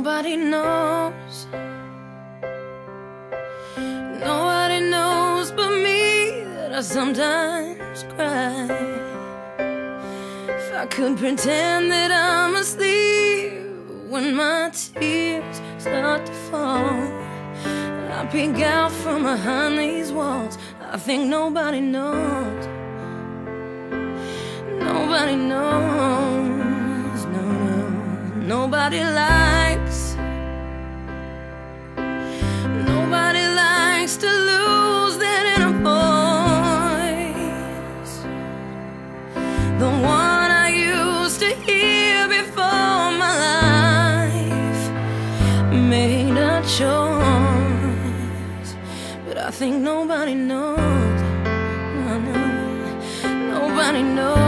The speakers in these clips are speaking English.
Nobody knows. Nobody knows but me that I sometimes cry. If I could pretend that I'm asleep when my tears start to fall, I peek out from behind these walls. I think nobody knows. Nobody knows. No, no. Nobody likes. Nobody likes to lose that inner voice, the one I used to hear before my life made a choice. But I think nobody knows. No, no. Nobody knows.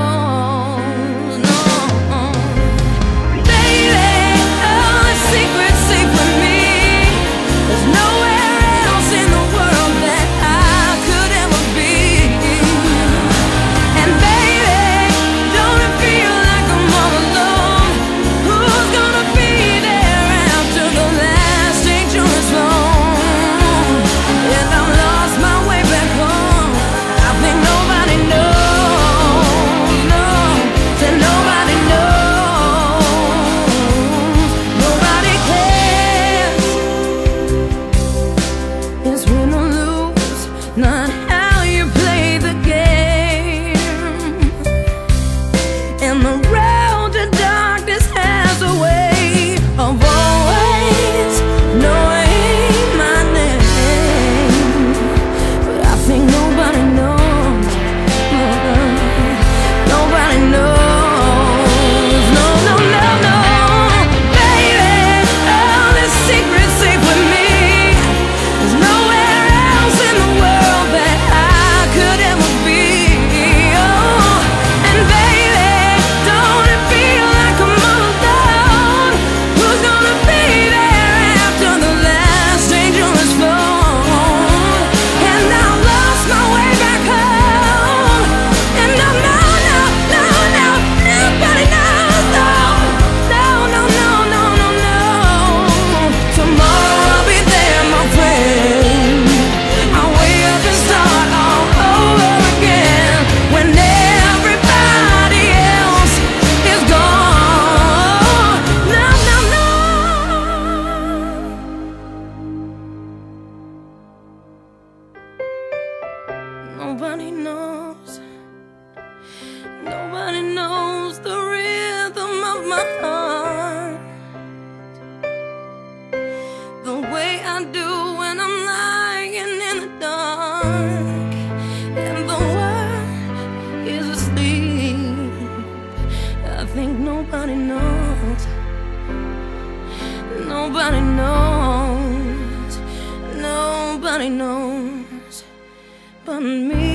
Not how you play the game, and the road to darkness has a way of always knowing my name. But I think nobody knows. Nobody knows. No, no, no, no. Baby, all this secret safe with me. There's nowhere else in the world nobody knows. Nobody knows the rhythm of my heart, the way I do when I'm lying in the dark and the world is asleep. I think nobody knows. Nobody knows. Nobody knows but me.